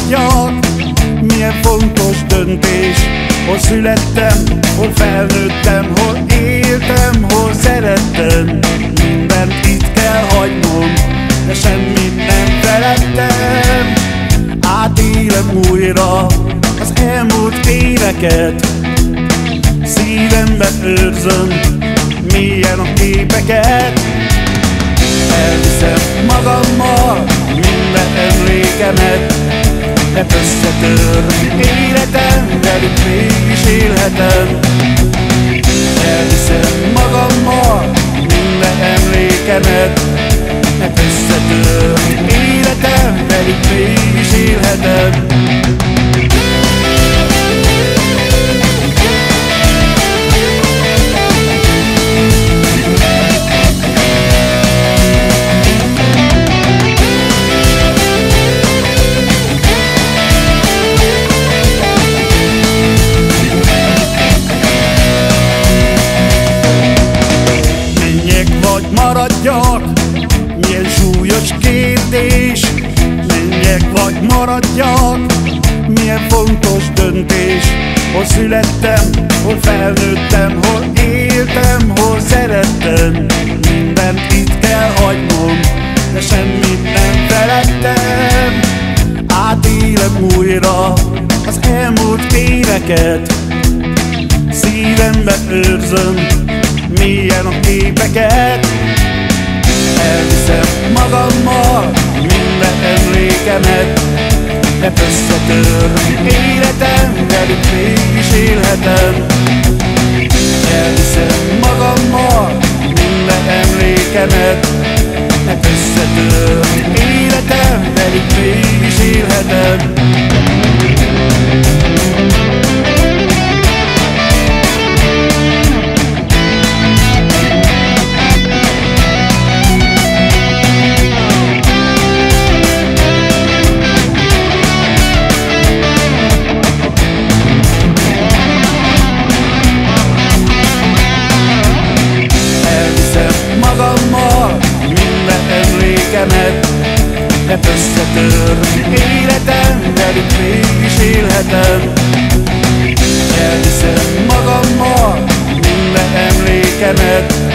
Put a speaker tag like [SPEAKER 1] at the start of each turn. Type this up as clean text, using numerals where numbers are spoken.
[SPEAKER 1] maradjak. Milyen fontos döntés, hol születtem, hol felnőttem, hol éltem, hol szerettem. Mindent itt kell hagynom, de semmit nem feledtem. Átélem újra az elmúlt éveket, szívembe őrzöm mélyen a képeket. Elviszem magammal minden emlékemet, mert összetör életem, velük mégis élhetem. Elviszem magammal minden emlékemet, mert összetör életem, velük mégis élhetem. Maradjak, milyen súlyos kérdés. Menjek vagy maradjak, milyen fontos döntés. Hol születtem, hol felnőttem, hol éltem, hol szerettem. Mindent itt kell hagynom, de semmit nem feledtem. Átélem újra az elmúlt éveket, szívembe őrzöm mélyen a képeket. Elviszem magammal minden emlékemet, mert összetör életem, velük mégis élhetem. Elviszem magammal minden emlékemet, mert összetör életem, velük mégis élhetem. Mert összetör életem, velük mégis élhetem. Elviszem magammal minden emlékemet,